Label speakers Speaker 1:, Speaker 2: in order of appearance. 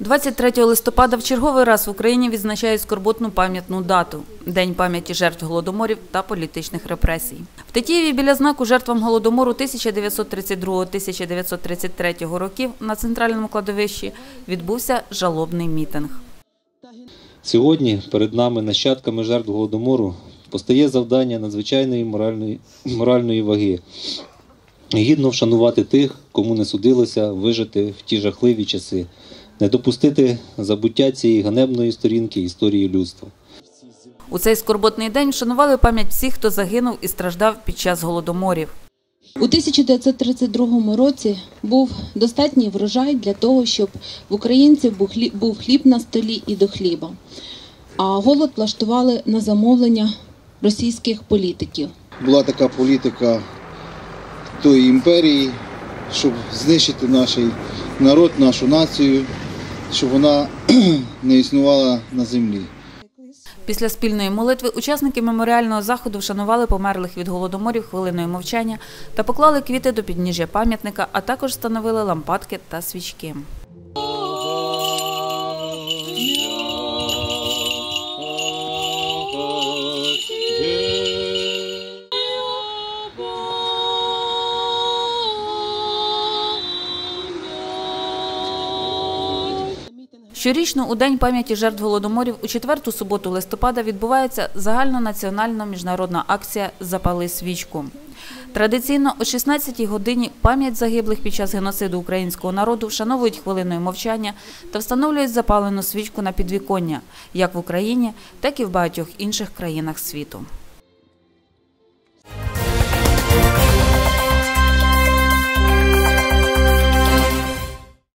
Speaker 1: 23 листопада в черговий раз в Україні відзначають скорботну пам'ятну дату – День пам'яті жертв Голодоморів та політичних репресій. В Тетіїві біля знаку жертвам Голодомору 1932-1933 років на центральному кладовищі відбувся жалобний мітинг.
Speaker 2: Сьогодні перед нами, нащадками жертв Голодомору, постає завдання надзвичайної моральної ваги – гідно вшанувати тих, кому не судилося вижити в ті жахливі часи, не допустити забуття цієї ганебної сторінки історії людства.
Speaker 1: У цей скорботний день вшанували пам'ять всіх, хто загинув і страждав під час Голодоморів.
Speaker 3: У 1932 році був достатній врожай для того, щоб в українців був хліб на столі і до хліба. А голод влаштували на замовлення російських політиків.
Speaker 4: Була така політика тої імперії, щоб знищити наш народ, нашу націю, щоб вона не існувала на землі.
Speaker 1: Після спільної молитви учасники меморіального заходу вшанували померлих від Голодоморів хвилиною мовчання та поклали квіти до підніжжя пам'ятника, а також встановили лампадки та свічки. Щорічно у День пам'яті жертв Голодоморів у четверту суботу листопада відбувається загальнонаціональна міжнародна акція «Запали свічку». Традиційно о 16-й годині пам'ять загиблих під час геноциду українського народу вшановують хвилиною мовчання та встановлюють запалену свічку на підвіконня, як в Україні, так і в багатьох інших країнах світу.